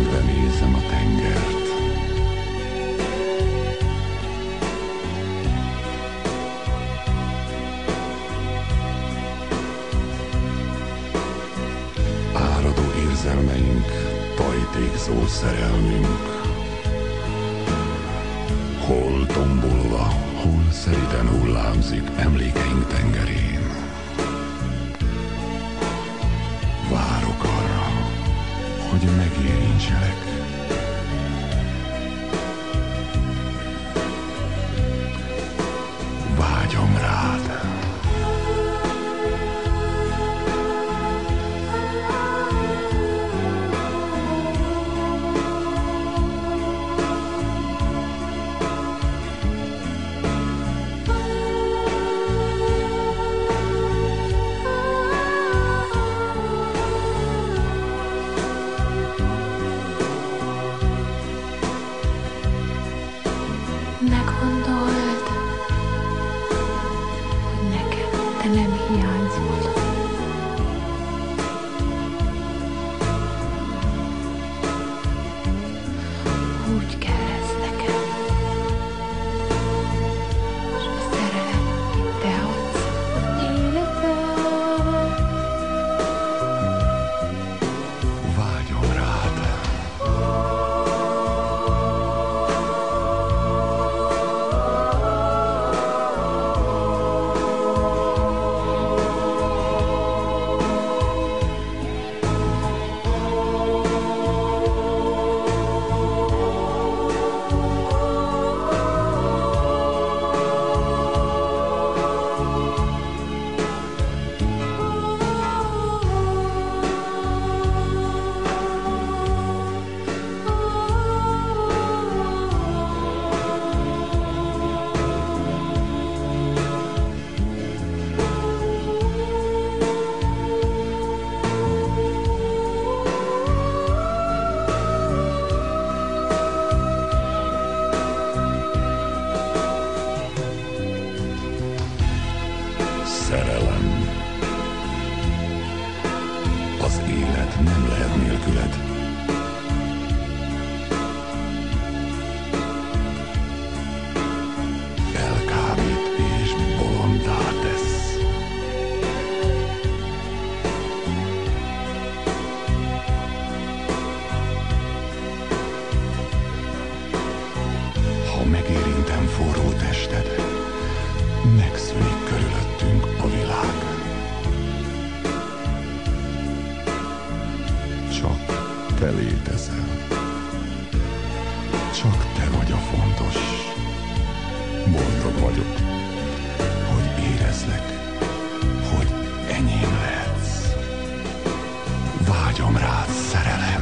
Csendben nézem a tengert. Áradó érzelmeink, tajtékzó szerelmünk. Hol tombolva, hol szeriden hullámzik emlékeink tengerén. Várok arra, hogy megérintselek. Vágyom rád. Meggondold, hogy nekem te nem hiányzol. Úgy kell ez nekem, és a szerelem, amit te adsz az életem. Vágyom rád. Szerelem. Az élet nem lehet nélküled. Elkábít és bolondá tesz. Ha megérintem forró tested, megszűnik körülöttünk a világ. Csak te létezel. Csak te vagy a fontos. Boldog vagyok, hogy érezlek, hogy enyém lehetsz. Vágyom rád, szerelem.